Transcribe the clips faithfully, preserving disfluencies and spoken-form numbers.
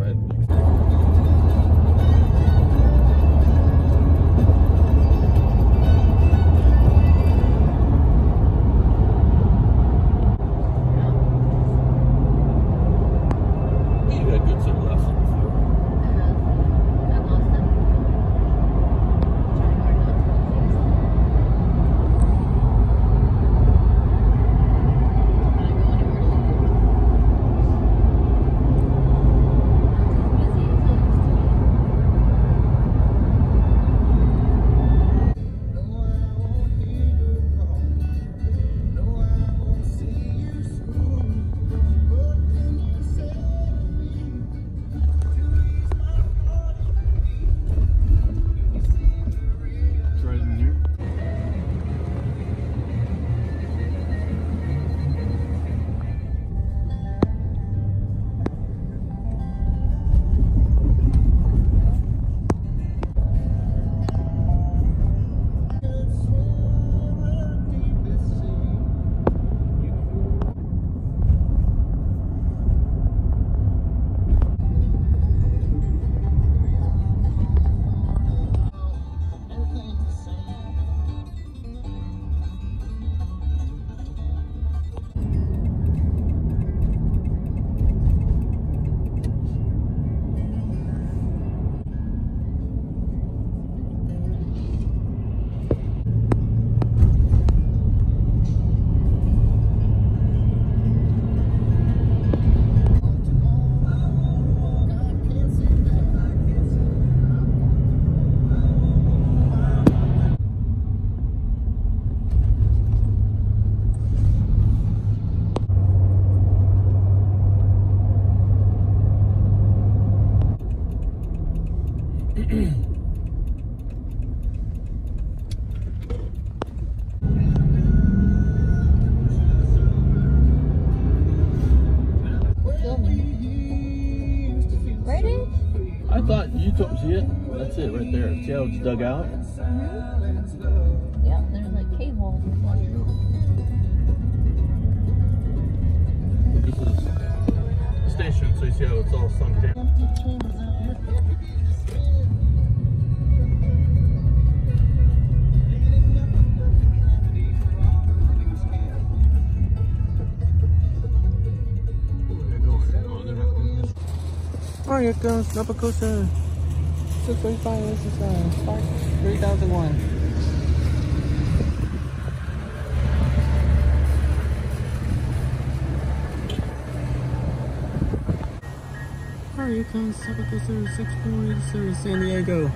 right. You had good sunglasses before. I lost them. Trying hard not to lose these. When I go anywhere to lose them. It's right in here. I thought you took, see it? That's it right there. See how it's dug out? Mm-hmm. Yeah, there's like cave walls. This is the station, so you see how it's all sunk down. Oh, here comes Napa Coaster. six thirty-five, this is uh, Spark three thousand one. Oh, here comes Napa Coaster six forty-seven, San Diego.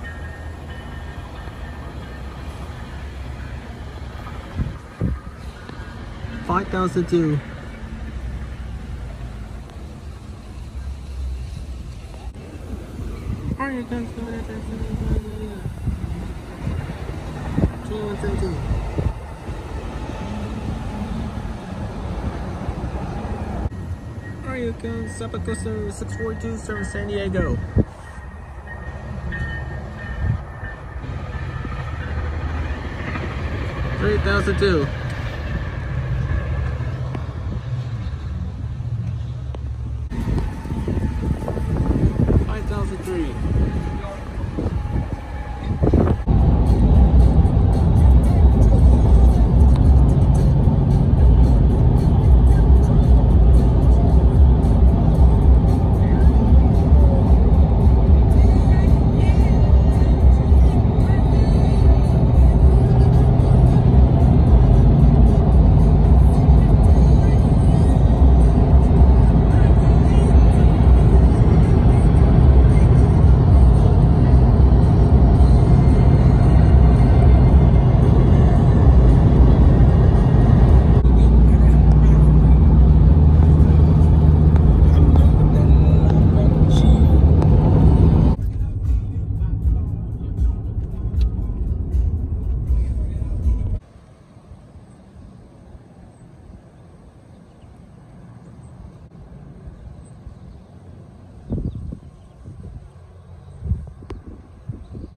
five thousand two. Oh, here comes the twenty-one seventeen. Oh, here comes Napa Coaster six forty-two, serving San Diego. three thousand two.